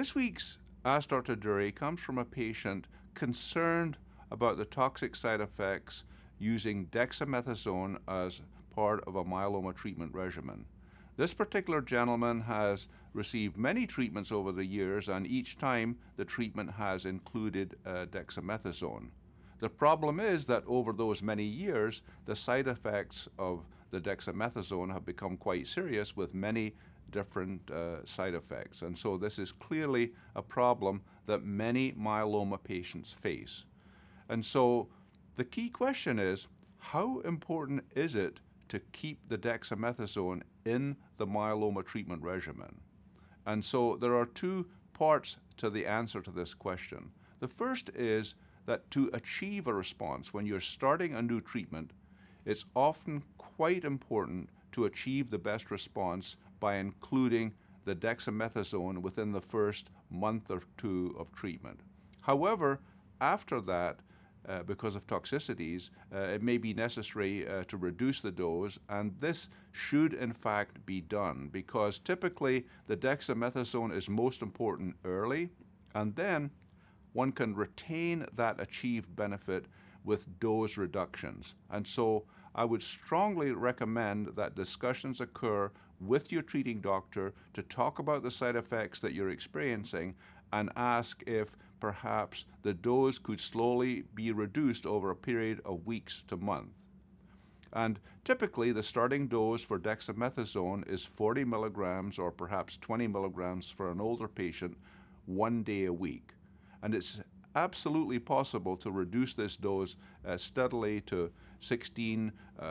This week's Ask Dr. Durie comes from a patient concerned about the toxic side effects using dexamethasone as part of a myeloma treatment regimen. This particular gentleman has received many treatments over the years, and each time the treatment has included dexamethasone. The problem is that over those many years, the side effects of the dexamethasone have become quite serious with many different side effects. And so this is clearly a problem that many myeloma patients face. And so the key question is, how important is it to keep the dexamethasone in the myeloma treatment regimen? And so there are two parts to the answer to this question. The first is that to achieve a response when you're starting a new treatment, it's often quite important to achieve the best response by including the dexamethasone within the first month or two of treatment. However, after that, because of toxicities, it may be necessary to reduce the dose, and this should in fact be done because typically the dexamethasone is most important early, and then one can retain that achieved benefit with dose reductions. And so I would strongly recommend that discussions occur with your treating doctor to talk about the side effects that you're experiencing and ask if perhaps the dose could slowly be reduced over a period of weeks to months. And typically the starting dose for dexamethasone is 40 milligrams or perhaps 20 milligrams for an older patient 1 day a week. And it's absolutely possible to reduce this dose steadily to 16,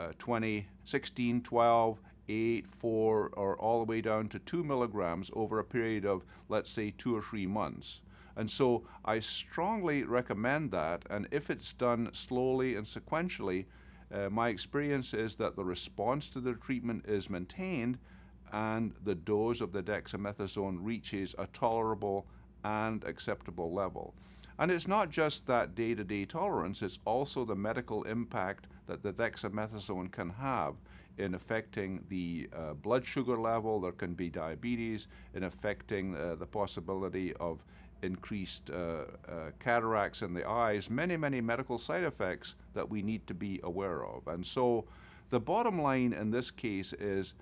20, 16, 12, 8, 4, or all the way down to 2 milligrams over a period of, let's say, 2 or 3 months. And so I strongly recommend that, and if it's done slowly and sequentially, my experience is that the response to the treatment is maintained and the dose of the dexamethasone reaches a tolerable and acceptable level. And it's not just that day-to-day tolerance, it's also the medical impact that the dexamethasone can have in affecting the blood sugar level. There can be diabetes, in affecting the possibility of increased cataracts in the eyes, many medical side effects that we need to be aware of. And so the bottom line in this case is,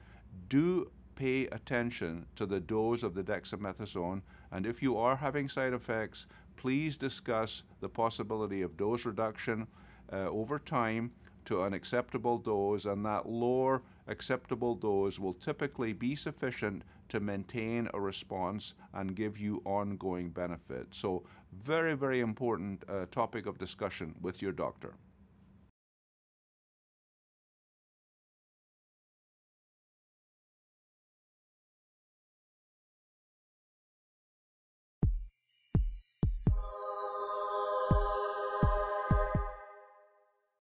do pay attention to the dose of the dexamethasone, and if you are having side effects, please discuss the possibility of dose reduction over time to an acceptable dose, and that lower acceptable dose will typically be sufficient to maintain a response and give you ongoing benefit. So very important topic of discussion with your doctor.